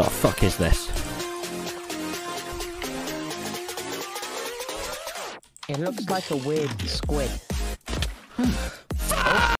the fuck is this? It looks like a weird squid.